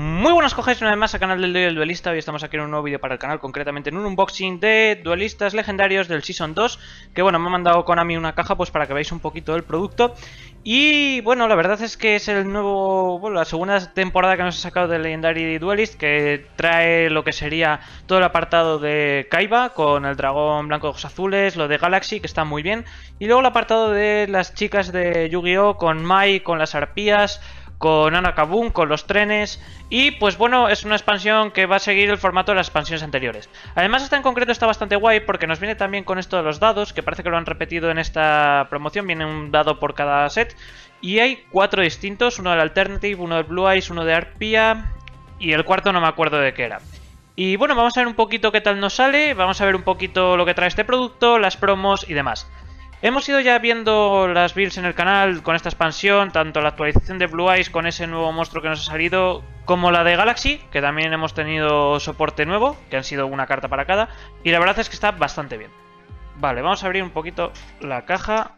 Muy buenas, cojáis una vez más al canal del Duelista. Hoy estamos aquí en un nuevo vídeo para el canal, concretamente en un unboxing de duelistas legendarios del Season 2. Que bueno, me ha mandado Konami una caja pues para que veáis un poquito del producto. Y bueno, la verdad es que es el nuevo, bueno, la segunda temporada que nos ha sacado de Legendary Duelist, que trae lo que sería todo el apartado de Kaiba con el dragón blanco de ojos azules, lo de Galaxy, que está muy bien, y luego el apartado de las chicas de Yu-Gi-Oh! Con Mai, con las arpías, con Ana Kabum, con los trenes. Y pues bueno, es una expansión que va a seguir el formato de las expansiones anteriores. Además, esta en concreto está bastante guay porque nos viene también con esto de los dados, que parece que lo han repetido en esta promoción. Viene un dado por cada set y hay 4 distintos: uno del Alternative, uno del Blue Eyes, uno de Arpía y el cuarto no me acuerdo de qué era. Y bueno, vamos a ver un poquito qué tal nos sale, vamos a ver un poquito lo que trae este producto, las promos y demás. Hemos ido ya viendo las builds en el canal con esta expansión, tanto la actualización de Blue Eyes con ese nuevo monstruo que nos ha salido, como la de Galaxy, que también hemos tenido soporte nuevo, que han sido una carta para cada, y la verdad es que está bastante bien. Vale, vamos a abrir un poquito la caja.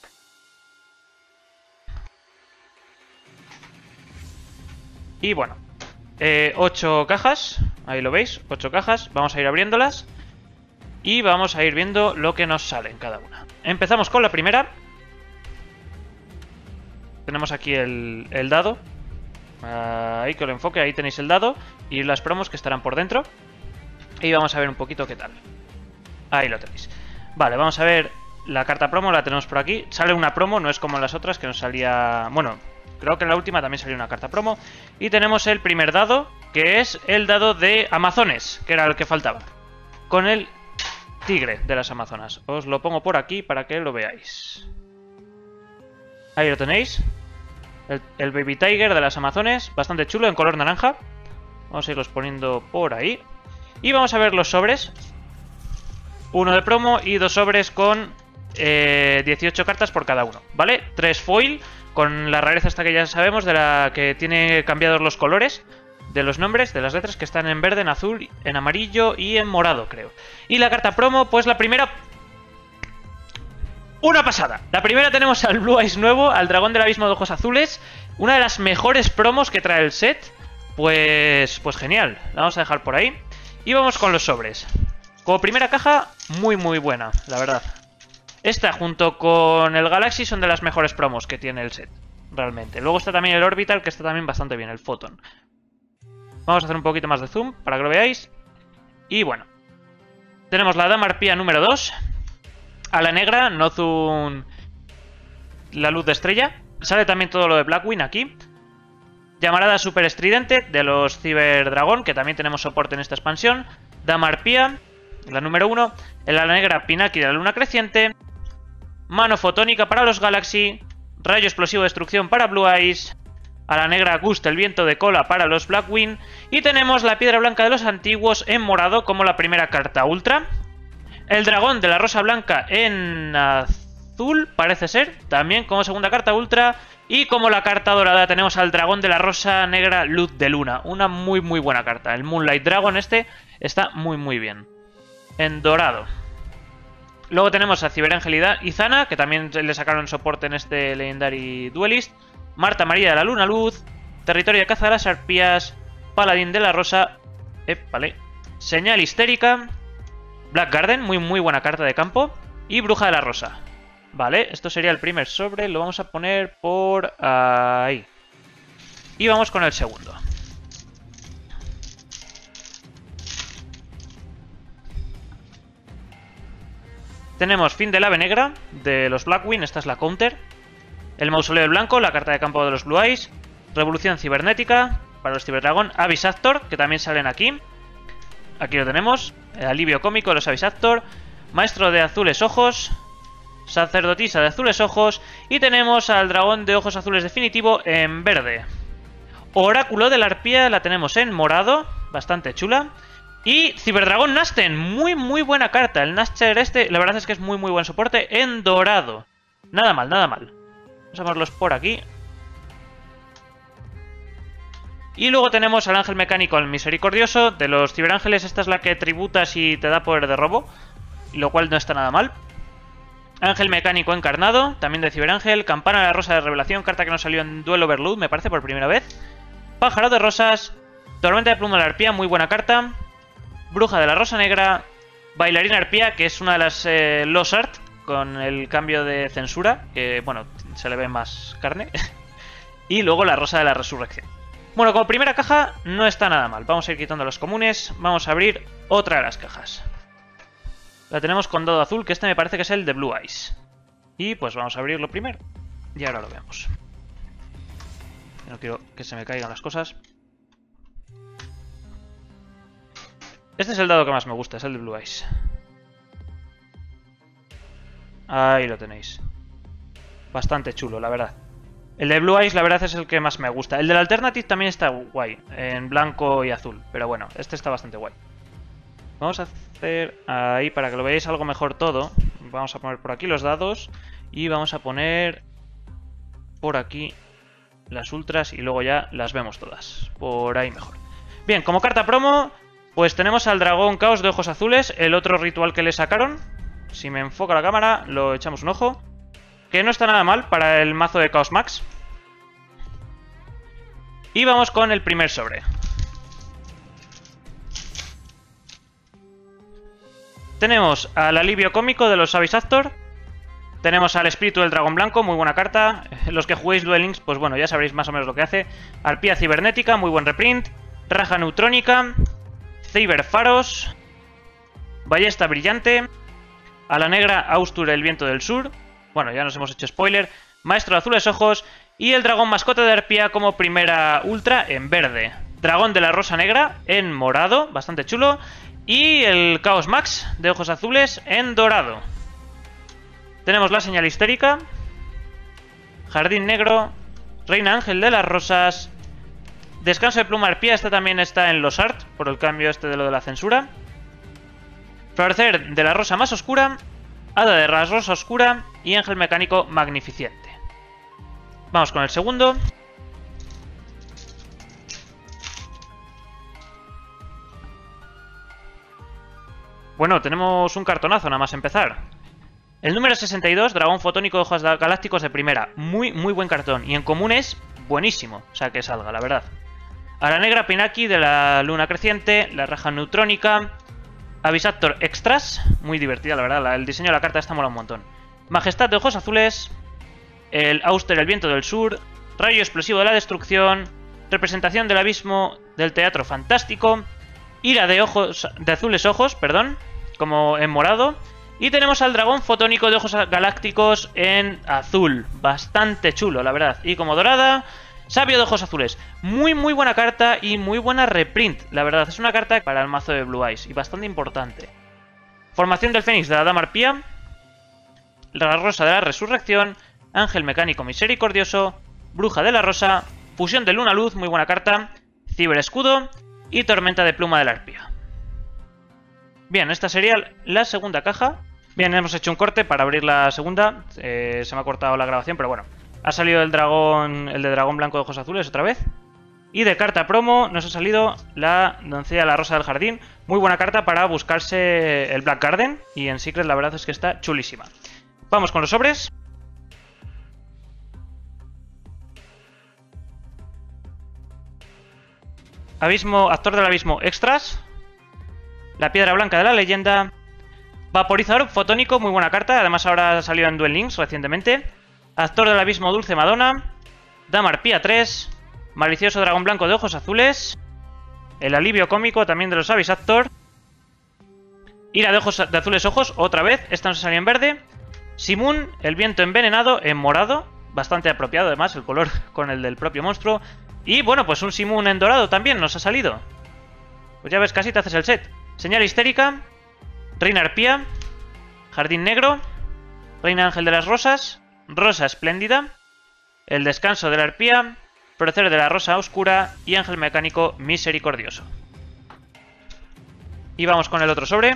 Y bueno, 8 cajas, ahí lo veis, 8 cajas, vamos a ir abriéndolas. Y vamos a ir viendo lo que nos sale en cada una. Empezamos con la primera. Tenemos aquí el dado. Ahí que lo enfoque, ahí tenéis el dado. Y las promos que estarán por dentro. Y vamos a ver un poquito qué tal. Ahí lo tenéis. Vale, vamos a ver la carta promo, la tenemos por aquí. Sale una promo, no es como en las otras que nos salía... Bueno, creo que en la última también salió una carta promo. Y tenemos el primer dado, que es el dado de Amazones, que era el que faltaba. Con el tigre de las Amazonas. Os lo pongo por aquí para que lo veáis. Ahí lo tenéis. El Baby Tiger de las Amazones. Bastante chulo, en color naranja. Vamos a irlos poniendo por ahí. Y vamos a ver los sobres. Uno de promo y 2 sobres con 18 cartas por cada uno, ¿vale? 3 foil con la rareza esta que ya sabemos, de la que tiene cambiados los colores de los nombres, de las letras, que están en verde, en azul, en amarillo y en morado, creo. Y la carta promo, pues la primera... ¡Una pasada! La primera tenemos al Blue Eyes nuevo, al dragón del abismo de ojos azules. Una de las mejores promos que trae el set. Pues genial. La vamos a dejar por ahí. Y vamos con los sobres. Como primera caja, muy buena, la verdad. Esta junto con el Galaxy son de las mejores promos que tiene el set, realmente. Luego está también el Orbital, que está también bastante bien, el Photon. Vamos a hacer un poquito más de zoom para que lo veáis. Y bueno, tenemos la Dama Arpía número 2. A la negra, Nozun, la luz de estrella. Sale también todo lo de Blackwing aquí. Llamarada Super Estridente de los Ciberdragón, que también tenemos soporte en esta expansión. Dama Arpía, la número 1. En la negra, Pinaki de la luna creciente. Mano fotónica para los Galaxy. Rayo explosivo de destrucción para Blue Eyes. A la negra, Gust, el viento de cola para los Blackwing. Y tenemos la piedra blanca de los antiguos en morado como la primera carta ultra. El dragón de la rosa blanca en azul, parece ser, también como segunda carta ultra. Y como la carta dorada tenemos al dragón de la rosa negra luz de luna. Una muy buena carta. El Moonlight Dragon este está muy bien. En dorado. Luego tenemos a Ciberángel y Zana, que también le sacaron soporte en este Legendary Duelist. Marta María de la Luna Luz, Territorio de Caza de las Arpías, Paladín de la Rosa, vale, Señal Histérica, Black Garden, muy buena carta de campo, y Bruja de la Rosa. Vale, esto sería el primer sobre, lo vamos a poner por ahí. Y vamos con el segundo. Tenemos Fin del Ave Negra de los Blackwing, esta es la counter. El Mausoleo del Blanco, la carta de campo de los Blue Eyes. Revolución Cibernética para los Ciberdragón. Avisactor, que también salen aquí. Aquí lo tenemos. El alivio cómico de los Avisactor. Maestro de azules ojos. Sacerdotisa de azules ojos. Y tenemos al dragón de ojos azules definitivo en verde. Oráculo de la Arpía la tenemos en morado. Bastante chula. Y Ciberdragón Nasten. Muy buena carta. El Naster este, la verdad es que es muy buen soporte en dorado. Nada mal. Vamos a ponerlos por aquí. Y luego tenemos al Ángel Mecánico, el Misericordioso. De los Ciberángeles, esta es la que tributas y te da poder de robo, lo cual no está nada mal. Ángel Mecánico Encarnado, también de Ciberángel. Campana de la Rosa de Revelación, carta que nos salió en Duelo Overload, me parece, por primera vez. Pájaro de Rosas. Tormenta de pluma de la arpía, muy buena carta. Bruja de la rosa negra. Bailarina arpía, que es una de las Lost Art, con el cambio de censura, que bueno, se le ve más carne. Y luego la rosa de la resurrección. Bueno, como primera caja no está nada mal. Vamos a ir quitando los comunes. Vamos a abrir otra de las cajas. La tenemos con dado azul, que este me parece que es el de Blue Eyes. Y pues vamos a abrirlo primero. Y ahora lo vemos. No quiero que se me caigan las cosas. Este es el dado que más me gusta, es el de Blue Eyes. Ahí lo tenéis. Bastante chulo, la verdad. El de Blue Eyes, la verdad, es el que más me gusta. El del Alternative también está guay, en blanco y azul. Pero bueno, este está bastante guay. Vamos a hacer ahí, para que lo veáis algo mejor todo. Vamos a poner por aquí los dados. Y vamos a poner por aquí las ultras. Y luego ya las vemos todas. Por ahí mejor. Bien, como carta promo, pues tenemos al dragón caos de ojos azules. El otro ritual que le sacaron. Si me enfoca la cámara, lo echamos un ojo. Que no está nada mal para el mazo de Chaos Max. Y vamos con el primer sobre. Tenemos al alivio cómico de los Abyss Actor. Tenemos al espíritu del dragón blanco, muy buena carta. Los que juguéis Duel Links, pues bueno, ya sabréis más o menos lo que hace. Arpía cibernética, muy buen reprint. Raja neutrónica. Cyber faros. Ballesta brillante. A la negra Austur el viento del sur. Bueno, ya nos hemos hecho spoiler. Maestro de azules ojos. Y el dragón mascota de arpía como primera ultra en verde. Dragón de la rosa negra en morado, bastante chulo. Y el Chaos Max de ojos azules en dorado. Tenemos la señal histérica. Jardín negro. Reina ángel de las rosas. Descanso de pluma arpía. Esta también está en los art, por el cambio este de lo de la censura. Florecer de la rosa más oscura. Hada de la rosa oscura. Y ángel mecánico magnificente. Vamos con el segundo. Bueno, tenemos un cartonazo nada más empezar. El número 62, dragón fotónico de ojos galácticos de primera. Muy buen cartón. Y en común es buenísimo. O sea, que salga, la verdad. A la negra Pinaki de la luna creciente. La raja neutrónica. Abyss Actor Extras. Muy divertida, la verdad. El diseño de la carta está mola un montón. Majestad de ojos azules. El Auster el viento del sur. Rayo explosivo de la destrucción. Representación del abismo del teatro fantástico. Ira de azules ojos, perdón. Como en morado. Y tenemos al dragón fotónico de ojos galácticos en azul. Bastante chulo, la verdad. Y como dorada, sabio de ojos azules. Muy buena carta y muy buena reprint. La verdad, es una carta para el mazo de Blue Eyes. Y bastante importante. Formación del Fénix de la Dama Arpía. La rosa de la resurrección. Ángel mecánico misericordioso. Bruja de la rosa. Fusión de luna luz, muy buena carta. Ciberescudo. Y tormenta de pluma de la arpía. Bien, esta sería la segunda caja. Bien, hemos hecho un corte para abrir la segunda. Se me ha cortado la grabación, pero bueno. Ha salido el dragón, el de dragón blanco de ojos azules otra vez. Y de carta promo nos ha salido la doncella de la rosa del jardín. Muy buena carta para buscarse el Black Garden. Y en Secret la verdad es que está chulísima. Vamos con los sobres. Abismo, actor del abismo extras. La piedra blanca de la leyenda. Vaporizador fotónico, muy buena carta. Además ahora ha salido en Duel Links recientemente. Actor del abismo dulce Madonna. Dama Arpía 3. Malicioso dragón blanco de ojos azules. El alivio cómico también de los Abyss Actor. Ira de azules ojos, otra vez. Esta nos salió en verde. Simun, el viento envenenado en morado. Bastante apropiado además el color con el del propio monstruo. Y bueno, pues un Simun en dorado también nos ha salido. Pues ya ves, casi te haces el set. Señal histérica. Reina arpía. Jardín negro. Reina ángel de las rosas. Rosa espléndida. El descanso de la arpía. Florecer de la rosa oscura. Y ángel mecánico misericordioso. Y vamos con el otro sobre.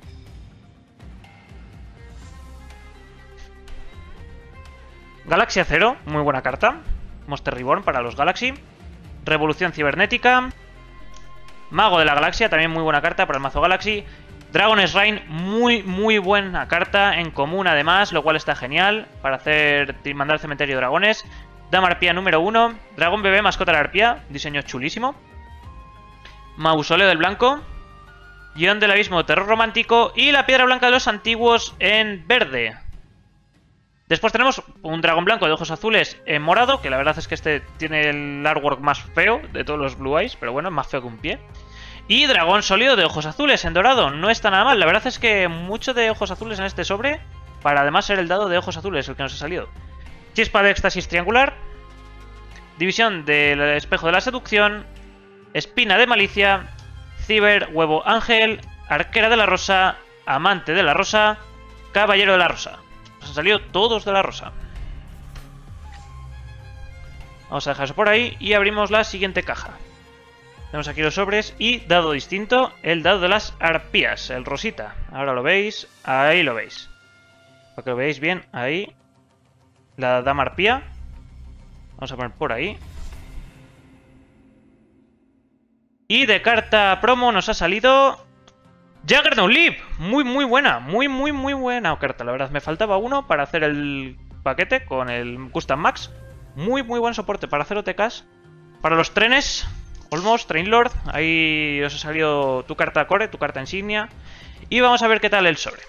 Galaxia 0, muy buena carta. Monster Reborn para los Galaxy. Revolución cibernética. Mago de la Galaxia, también muy buena carta para el mazo Galaxy. Dragon Shrine, muy buena carta en común además, lo cual está genial para mandar al cementerio de dragones. Dama Arpía número 1. Dragón bebé mascota de la arpía, diseño chulísimo. Mausoleo del Blanco, Guión del Abismo, Terror Romántico y la Piedra Blanca de los Antiguos en verde. Después tenemos un dragón blanco de ojos azules en morado, que la verdad es que este tiene el artwork más feo de todos los Blue Eyes, pero bueno, es más feo que un pie. Y dragón sólido de ojos azules en dorado, no está nada mal. La verdad es que mucho de ojos azules en este sobre, para además ser el dado de ojos azules el que nos ha salido. Chispa de éxtasis triangular, división del espejo de la seducción, espina de malicia, ciber, huevo ángel, arquera de la rosa, amante de la rosa, caballero de la rosa. Nos han salido todos de la rosa. Vamos a dejar eso por ahí y abrimos la siguiente caja. Tenemos aquí los sobres y dado distinto, el dado de las arpías, el rosita. Ahora lo veis, ahí lo veis. Para que lo veáis bien, ahí. La dama arpía. Vamos a poner por ahí. Y de carta promo nos ha salido Juggernaut Leap. Muy buena, muy buena carta. La verdad, me faltaba uno para hacer el paquete con el Custom Max. Muy buen soporte para hacer OTKs. Para los trenes, Almost, Train Lord. Ahí os ha salido tu carta core, tu carta insignia. Y vamos a ver qué tal el sobre.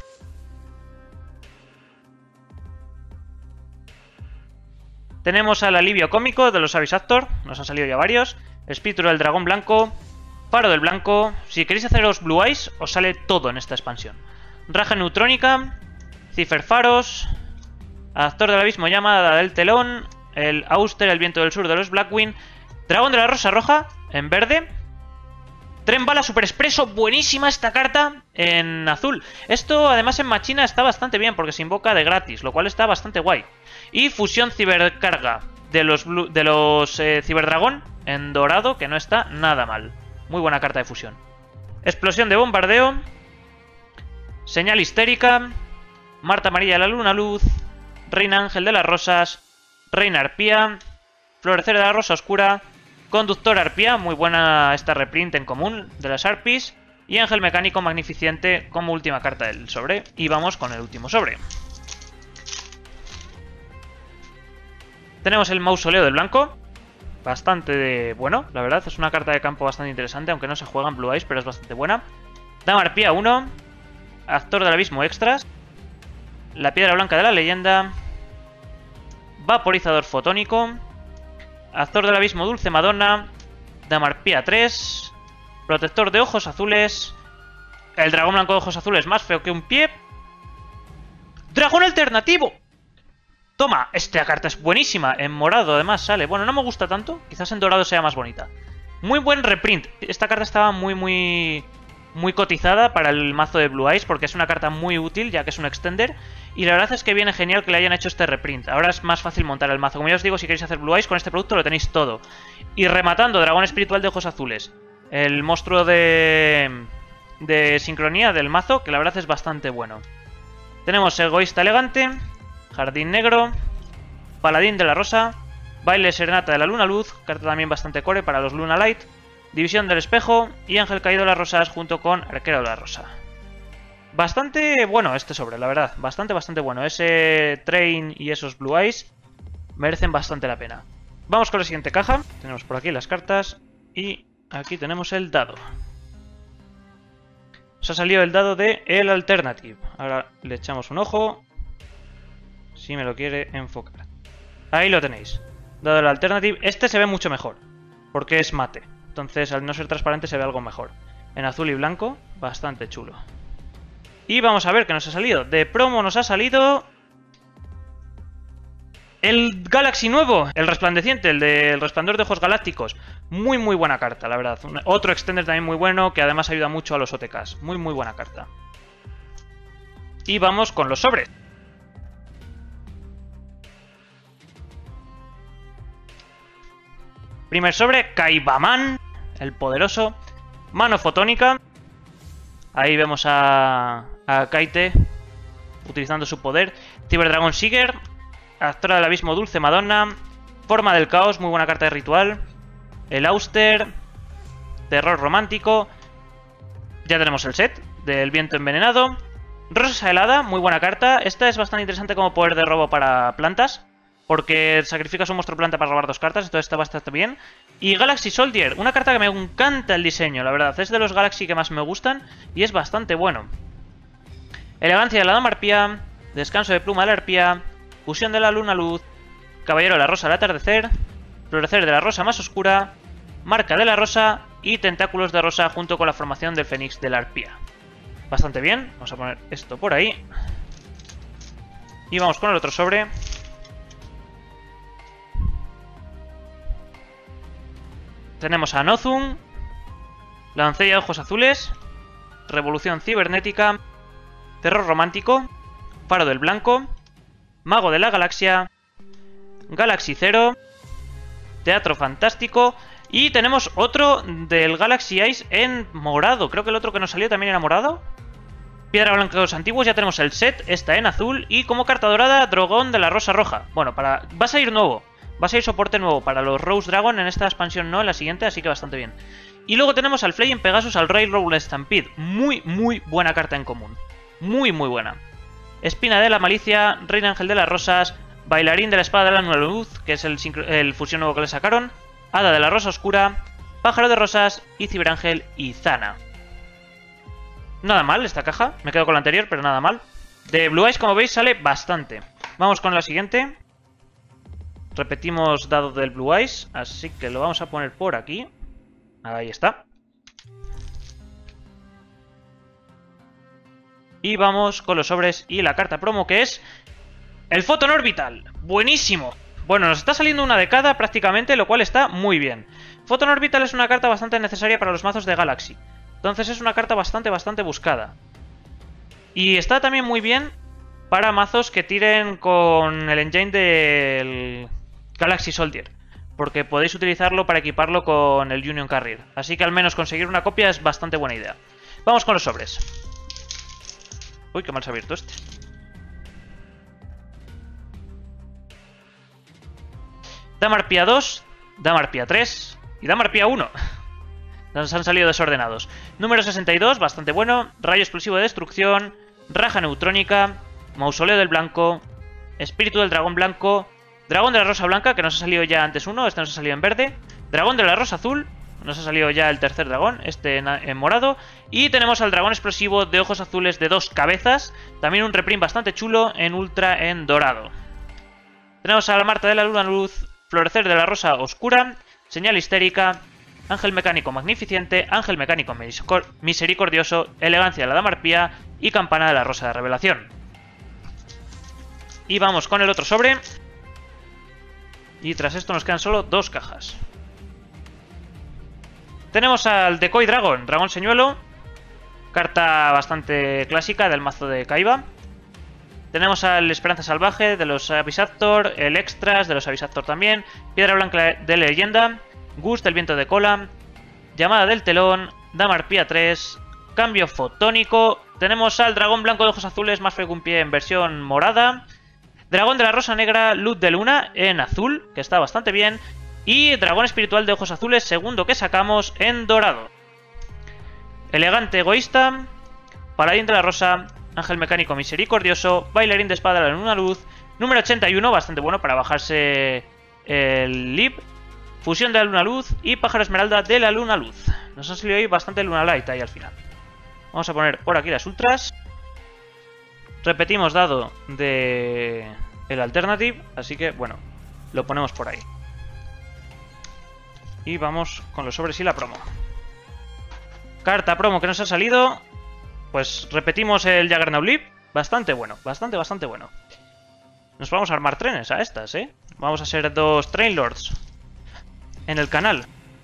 Tenemos al alivio cómico de los Abyss Actor. Nos han salido ya varios. Espíritu del dragón blanco. Faro del blanco. Si queréis haceros Blue Eyes, os sale todo en esta expansión. Raja neutrónica. Cipher faros. Actor del abismo, llamada del telón. El Auster, el viento del sur de los Blackwing. Dragón de la rosa roja en verde. Tren bala super expreso. Buenísima esta carta en azul. Esto además en machina está bastante bien porque se invoca de gratis, lo cual está bastante guay. Y fusión cibercarga de los ciberdragón en dorado, que no está nada mal. Muy buena carta de fusión. Explosión de bombardeo. Señal histérica. Marta María de la Luna Luz. Reina Ángel de las Rosas. Reina Arpía. Florecer de la Rosa Oscura. Conductor Arpía. Muy buena esta reprint en común de las Arpis. Y Ángel Mecánico Magnificiente como última carta del sobre. Y vamos con el último sobre. Tenemos el Mausoleo del Blanco. Bastante bueno, la verdad. Es una carta de campo bastante interesante, aunque no se juega en Blue Eyes, pero es bastante buena. Dama Arpía 1. Actor del Abismo Extras. La Piedra Blanca de la Leyenda. Vaporizador Fotónico. Actor del Abismo Dulce Madonna. Dama Arpía 3. Protector de Ojos Azules. El dragón blanco de ojos azules más feo que un pie. ¡Dragón alternativo! Toma, esta carta es buenísima. En morado además sale. Bueno, no me gusta tanto. Quizás en dorado sea más bonita. Muy buen reprint. Esta carta estaba muy cotizada para el mazo de Blue Eyes porque es una carta muy útil ya que es un extender. Y la verdad es que viene genial que le hayan hecho este reprint. Ahora es más fácil montar el mazo. Como ya os digo, si queréis hacer Blue Eyes con este producto lo tenéis todo. Y rematando, dragón espiritual de ojos azules. El monstruo de sincronía del mazo, que la verdad es bastante bueno. Tenemos egoísta elegante. Jardín negro. Paladín de la rosa. Baile serenata de la luna luz. Carta también bastante core para los Luna Light. División del espejo. Y ángel caído de las rosas junto con arquero de la rosa. Bastante bueno este sobre, la verdad. Bastante bueno. Ese Train y esos Blue Eyes merecen bastante la pena. Vamos con la siguiente caja. Tenemos por aquí las cartas. Y aquí tenemos el dado. Nos ha salido el dado de el Alternative. Ahora le echamos un ojo. Si me lo quiere enfocar. Ahí lo tenéis. Dado del Alternative. Este se ve mucho mejor. Porque es mate. Entonces al no ser transparente se ve algo mejor. En azul y blanco. Bastante chulo. Y vamos a ver qué nos ha salido. De promo nos ha salido el Galaxy nuevo, el resplandeciente, el del resplandor de ojos galácticos. Muy buena carta, la verdad. Otro extender también muy bueno, que además ayuda mucho a los OTKs. Muy buena carta. Y vamos con los sobres. Primer sobre, Kaibaman, el poderoso. Mano fotónica. Ahí vemos a Kaite utilizando su poder. Ciberdragón Seeger. Actora del abismo Dulce Madonna. Forma del caos, muy buena carta de ritual. El Auster. Terror romántico. Ya tenemos el set del viento envenenado. Rosa helada, muy buena carta. Esta es bastante interesante como poder de robo para plantas. porque sacrificas un monstruo planta para robar 2 cartas, entonces está bastante bien. Y Galaxy Soldier, una carta que me encanta el diseño, la verdad. Es de los Galaxy que más me gustan y es bastante bueno. Elegancia de la Dama Arpía, Descanso de Pluma de la Arpía, Fusión de la Luna Luz, Caballero de la Rosa al atardecer, Florecer de la Rosa más oscura, Marca de la Rosa y Tentáculos de Rosa junto con la formación del Fénix de la Arpía. Bastante bien, vamos a poner esto por ahí. Y vamos con el otro sobre. Tenemos a Nothung, La Doncella de Ojos Azules, Revolución Cibernética, Terror Romántico, Faro del Blanco, Mago de la Galaxia, Galaxy Zero, Teatro Fantástico y tenemos otro del Galaxy Ice en morado. Creo que el otro que nos salió también era morado. Piedra Blanca de los Antiguos, ya tenemos el set, está en azul y como carta dorada, Dragón de la Rosa Roja. Bueno, va a salir nuevo. Va a ser soporte nuevo para los Rose Dragon en esta expansión, no en la siguiente, así que bastante bien. Y luego tenemos al Flying Pegasus, al Railroad Stampede. Muy, muy buena carta en común. Muy, muy buena. Espina de la Malicia, Rey Ángel de las Rosas, Bailarín de la Espada de la Nueva Luz, que es el fusión nuevo que le sacaron, Hada de la Rosa Oscura, Pájaro de Rosas y Ciberángel y Zana. Nada mal esta caja, me quedo con la anterior, pero nada mal. De Blue Eyes, como veis, sale bastante. Vamos con la siguiente. Repetimos dado del Blue Eyes, así que lo vamos a poner por aquí. Ahí está. Y vamos con los sobres y la carta promo, que es el Photon Orbital. Buenísimo. Bueno, nos está saliendo una de cada prácticamente, lo cual está muy bien. Photon Orbital es una carta bastante necesaria para los mazos de Galaxy. Entonces es una carta bastante buscada. Y está también muy bien para mazos que tiren con el engine del Galaxy Soldier, porque podéis utilizarlo para equiparlo con el Union Carrier. Así que al menos conseguir una copia es bastante buena idea. Vamos con los sobres. Uy, qué mal se ha abierto este. Dama Arpía 2, Dama Arpía 3 y Dama Arpía 1. Nos han salido desordenados. Número 62, bastante bueno. Rayo explosivo de destrucción, Raja neutrónica, Mausoleo del Blanco, Espíritu del Dragón Blanco, Dragón de la Rosa Blanca, que nos ha salido ya antes uno, este nos ha salido en verde, Dragón de la Rosa Azul, nos ha salido ya el tercer dragón, este en morado, y tenemos al Dragón explosivo de ojos azules de 2 cabezas, también un reprint bastante chulo en ultra en dorado. Tenemos a la Marta de la Luna Luz, Florecer de la Rosa Oscura, Señal Histérica, Ángel Mecánico Magnificente, Ángel Mecánico Misericordioso, Elegancia de la Dama Arpía y Campana de la Rosa de Revelación. Y vamos con el otro sobre. Y tras esto nos quedan solo 2 cajas. Tenemos al Decoy Dragon, Dragón Señuelo, carta bastante clásica del mazo de Kaiba. Tenemos al Esperanza Salvaje de los Avisactor, el Extras de los Avisactor también, Piedra Blanca de Leyenda, Gust del Viento de Cola, Llamada del Telón, Dama Arpía 3, Cambio Fotónico, tenemos al Dragón Blanco de Ojos Azules, más feo que un pie en versión morada, Dragón de la Rosa Negra, Luz de Luna en azul, que está bastante bien, y Dragón Espiritual de Ojos Azules, segundo que sacamos, en dorado. Elegante Egoísta, Paladín de la Rosa, Ángel Mecánico Misericordioso, Bailarín de Espada de la Luna Luz, número 81, bastante bueno para bajarse el Lip, Fusión de la Luna Luz y Pájaro Esmeralda de la Luna Luz. Nos ha salido ahí bastante Luna Light ahí al final. Vamos a poner por aquí las ultras. Repetimos dado de el Alternative, así que bueno, lo ponemos por ahí. Y vamos con los sobres y la promo. Carta promo que nos ha salido. Pues repetimos el Juggernaut Leap. Bastante bueno, bastante bueno. Nos vamos a armar trenes a estas, ¿eh? Vamos a ser 2 Train Lords en el canal.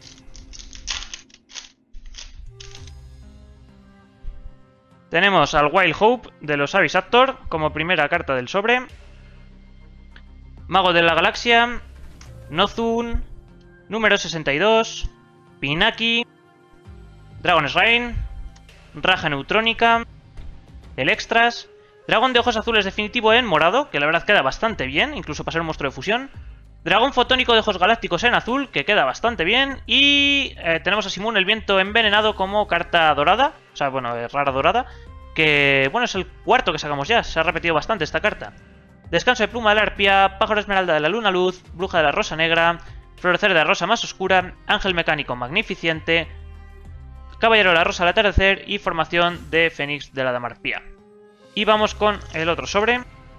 Tenemos al Wild Hope de los Avisactor como primera carta del sobre. Mago de la Galaxia, Nothung, número 62, Pinaki, Dragon's Reign, Raja Neutrónica, el Extras, Dragón de Ojos Azules definitivo en morado, que la verdad queda bastante bien, incluso para ser un monstruo de fusión. Dragón Fotónico de Ojos Galácticos en azul, que queda bastante bien. Y tenemos a Simón el Viento Envenenado como carta dorada, o sea, bueno, rara dorada, que bueno, es el cuarto que sacamos ya, se ha repetido bastante esta carta. Descanso de pluma de la arpía, pájaro esmeralda de la luna luz, bruja de la rosa negra, florecer de la rosa más oscura, ángel mecánico magnificente, caballero de la rosa al atardecer y formación de fénix de la dama arpía. Y vamos con el otro sobre.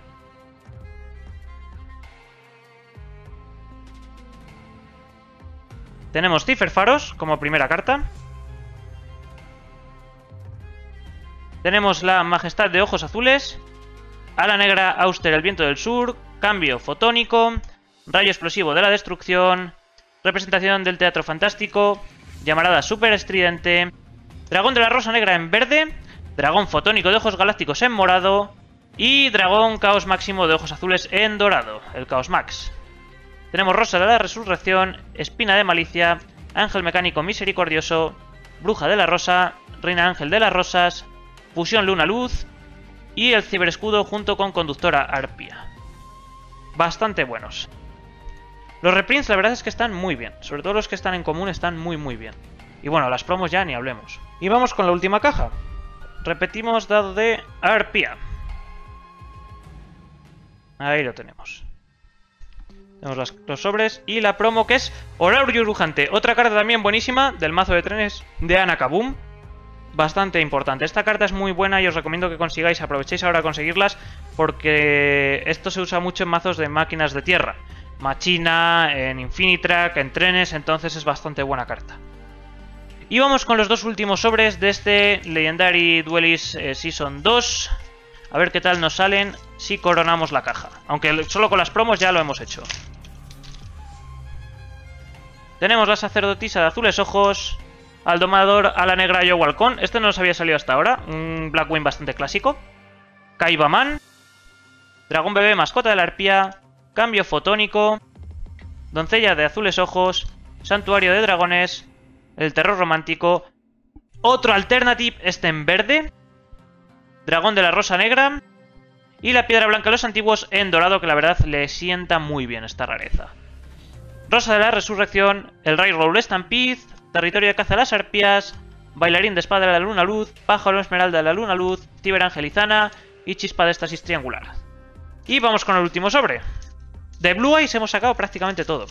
Tenemos Ciferfaros como primera carta. Tenemos la Majestad de Ojos Azules, Ala Negra Auster el Viento del Sur, Cambio Fotónico, Rayo Explosivo de la Destrucción, Representación del Teatro Fantástico, Llamarada Super Estridente, Dragón de la Rosa Negra en verde, Dragón Fotónico de Ojos Galácticos en morado y Dragón Caos Máximo de Ojos Azules en dorado, el Caos Max. Tenemos Rosa de la Resurrección, Espina de Malicia, Ángel Mecánico Misericordioso, Bruja de la Rosa, Reina Ángel de las Rosas, Fusión Luna Luz y el Ciberescudo junto con Conductora Arpía. Bastante buenos. Los reprints la verdad es que están muy bien, sobre todo los que están en común están muy bien. Y bueno, las promos ya ni hablemos. Y vamos con la última caja. Repetimos dado de Arpía. Ahí lo tenemos. Tenemos los sobres y la promo que es Horario Rujante. Otra carta también buenísima del mazo de trenes de Anakaboom. Bastante importante. Esta carta es muy buena y os recomiendo que consigáis, aprovechéis ahora a conseguirlas porque esto se usa mucho en mazos de máquinas de tierra. Machina, en Infinitrack, en trenes, entonces es bastante buena carta. Y vamos con los dos últimos sobres de este Legendary Duelist Season 2. A ver qué tal nos salen si coronamos la caja. Aunque solo con las promos ya lo hemos hecho. Tenemos la Sacerdotisa de Azules Ojos, al Domador Ala Negra Yo Halcón. Este no nos había salido hasta ahora. Un Blackwing bastante clásico. Kaibaman, Dragón Bebé Mascota de la Arpía, Cambio Fotónico, Doncella de Azules Ojos, Santuario de Dragones, el Terror Romántico, otro Alternative, este en verde, Dragón de la Rosa Negra y la Piedra Blanca de los Antiguos en dorado, que la verdad le sienta muy bien esta rareza. Rosa de la Resurrección, el Railroad Stampede, Territorio de Caza de las Arpías, Bailarín de Espada de la Luna Luz, Pájaro Esmeralda de la Luna Luz, Ciber Angelizana y Chispa de Estasis Triangular. Y vamos con el último sobre. De Blue Eyes hemos sacado prácticamente todo.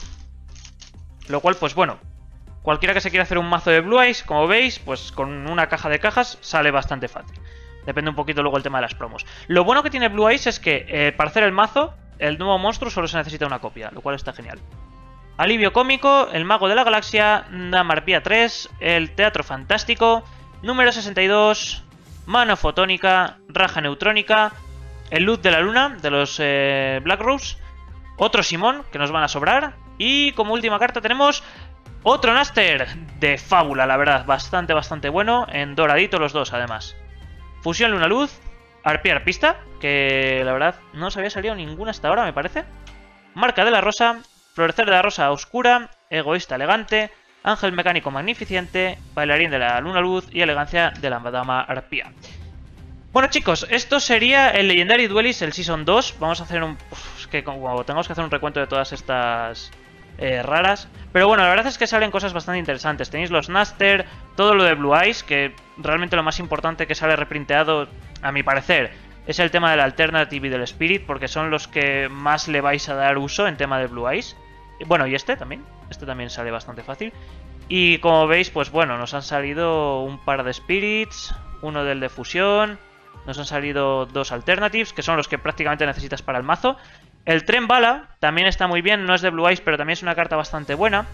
Lo cual, pues bueno, cualquiera que se quiera hacer un mazo de Blue Eyes, como veis, pues con una caja de cajas sale bastante fácil. Depende un poquito luego el tema de las promos. Lo bueno que tiene Blue Eyes es que para hacer el mazo, el nuevo monstruo solo se necesita una copia, lo cual está genial. Alivio Cómico, el Mago de la Galaxia, Dama Arpía 3, el Teatro Fantástico, número 62, Mano Fotónica, Raja Neutrónica, el Luz de la Luna de los Black Rose, otro Simón que nos van a sobrar y como última carta tenemos otro Naster de fábula, la verdad, bastante bueno, en doradito los dos además. Fusión Luna Luz, Arpía Arpista, que la verdad no os había salido ninguna hasta ahora me parece, Marca de la Rosa, Florecer de la Rosa Oscura, Egoísta Elegante, Ángel Mecánico Magnificente, Bailarín de la Luna Luz y Elegancia de la Dama Arpía. Bueno chicos, esto sería el Legendary Duelist, el Season 2. Vamos a hacer un... es que como tenemos que hacer un recuento de todas estas raras. Pero bueno, la verdad es que salen cosas bastante interesantes. Tenéis los Naster, todo lo de Blue Eyes, que realmente lo más importante que sale reprinteado, a mi parecer, es el tema del Alternative y del Spirit, porque son los que más le vais a dar uso en tema de Blue Eyes. Bueno, y este también sale bastante fácil. Y como veis, pues bueno, nos han salido un par de Spirits, uno del de fusión, nos han salido dos Alternatives, que son los que prácticamente necesitas para el mazo. El Tren Bala también está muy bien, no es de Blue Eyes, pero también es una carta bastante buena.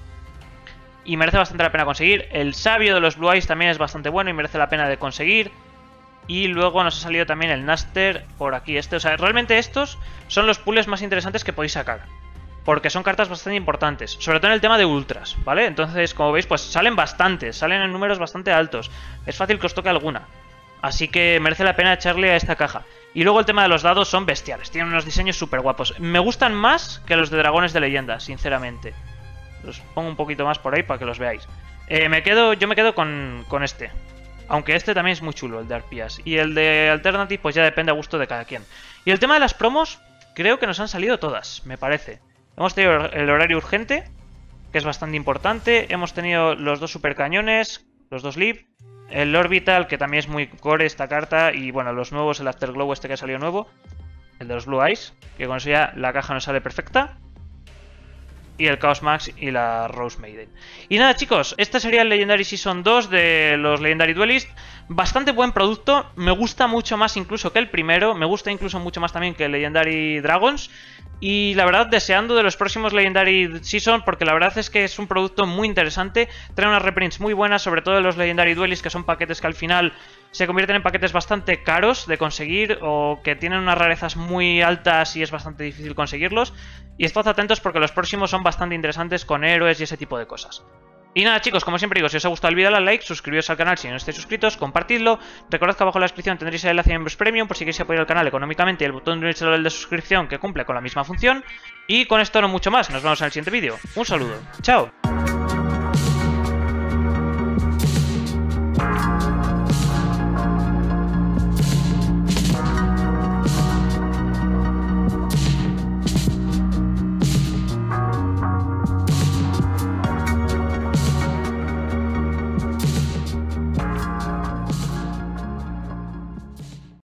Y merece bastante la pena conseguir. El Sabio de los Blue Eyes también es bastante bueno y merece la pena de conseguir. Y luego nos ha salido también el Naster por aquí o sea, realmente estos son los pools más interesantes que podéis sacar. Porque son cartas bastante importantes, sobre todo en el tema de ultras, ¿vale? Entonces, como veis, pues salen bastantes, salen en números bastante altos. Es fácil que os toque alguna. Así que merece la pena echarle a esta caja. Y luego el tema de los dados son bestiales, tienen unos diseños súper guapos. Me gustan más que los de dragones de leyenda, sinceramente. Los pongo un poquito más por ahí para que los veáis. Yo me quedo con este. Aunque este también es muy chulo, el de Arpías. Y el de Alternative, pues ya depende a gusto de cada quien. Y el tema de las promos, creo que nos han salido todas, me parece. Hemos tenido el horario urgente, que es bastante importante. Hemos tenido los dos supercañones, los dos Leap. El Orbital, que también es muy core esta carta. Y bueno, los nuevos, el Afterglow este que ha salido nuevo. el de los Blue Eyes, que con eso ya la caja nos sale perfecta. Y el Chaos Max y la Rose Maiden. Y nada, chicos, este sería el Legendary Season 2 de los Legendary Duelist. Bastante buen producto, me gusta mucho más incluso que el primero, me gusta incluso mucho más también que el Legendary Dragons. Y la verdad, deseando de los próximos Legendary Season, porque la verdad es que es un producto muy interesante. Trae unas reprints muy buenas, sobre todo de los Legendary Duelist, que son paquetes que al final se convierten en paquetes bastante caros de conseguir, o que tienen unas rarezas muy altas y es bastante difícil conseguirlos. Y estad atentos porque los próximos son bastante interesantes con héroes y ese tipo de cosas. Y nada, chicos, como siempre digo, si os ha gustado el vídeo, dale al like, suscribiros al canal si no estáis suscritos, compartidlo. Recordad que abajo en la descripción tendréis el enlace a Miembros Premium por si queréis apoyar el canal económicamente y el botón de de suscripción que cumple con la misma función. Y con esto no mucho más, nos vemos en el siguiente vídeo. Un saludo, chao.